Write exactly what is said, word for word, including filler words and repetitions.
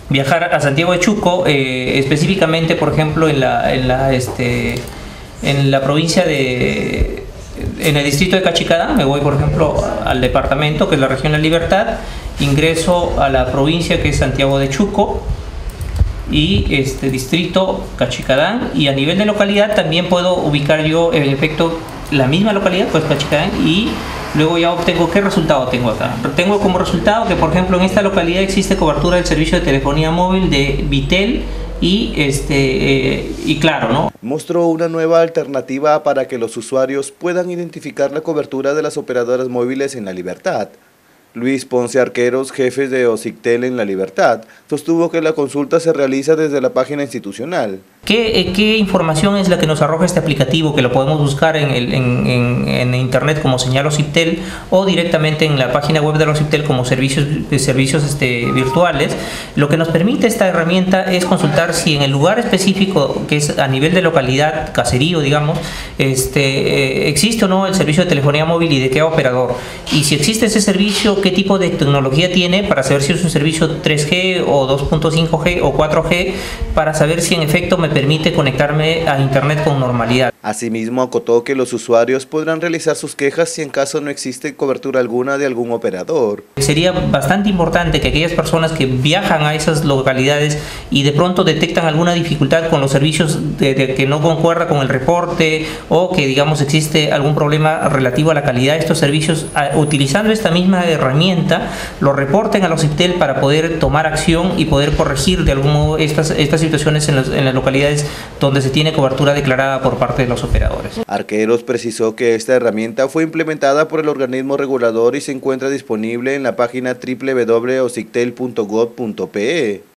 viajar a Santiago de Chuco, eh, específicamente, por ejemplo, en la, en la, este, en la provincia de, en el distrito de Cachicadán, me voy, por ejemplo, al departamento, que es la región La Libertad, ingreso a la provincia, que es Santiago de Chuco, y este distrito Cachicadán, y a nivel de localidad también puedo ubicar yo, en efecto, la misma localidad, pues Cachicadán, y luego ya obtengo qué resultado tengo acá. Tengo como resultado que, por ejemplo, en esta localidad existe cobertura del servicio de telefonía móvil de Vitel y este eh, y Claro, ¿no? Mostró una nueva alternativa para que los usuarios puedan identificar la cobertura de las operadoras móviles en La Libertad. Luis Ponce Arqueros, jefe de Ocictel en La Libertad, sostuvo que la consulta se realiza desde la página institucional. ¿Qué, eh, ¿Qué información es la que nos arroja este aplicativo, que lo podemos buscar en, el, en, en, en internet como señal Ociptel o directamente en la página web de Ociptel como servicios, servicios este, virtuales? Lo que nos permite esta herramienta es consultar si en el lugar específico, que es a nivel de localidad, caserío, digamos, este, eh, existe o no el servicio de telefonía móvil y de qué operador. Y si existe ese servicio, qué tipo de tecnología tiene, para saber si es un servicio tres G o dos punto cinco G o cuatro G, para saber si en efecto me permite conectarme a internet con normalidad. Asimismo, acotó que los usuarios podrán realizar sus quejas si en caso no existe cobertura alguna de algún operador. Sería bastante importante que aquellas personas que viajan a esas localidades y de pronto detectan alguna dificultad con los servicios de, de que no concuerda con el reporte, o que digamos existe algún problema relativo a la calidad de estos servicios, a, utilizando esta misma herramienta, lo reporten a los Ociptel para poder tomar acción y poder corregir de algún modo estas, estas situaciones en, los, en las localidades donde se tiene cobertura declarada por parte de los operadores. Arqueros precisó que esta herramienta fue implementada por el organismo regulador y se encuentra disponible en la página doble u doble u doble u punto ocictel punto gov punto pe.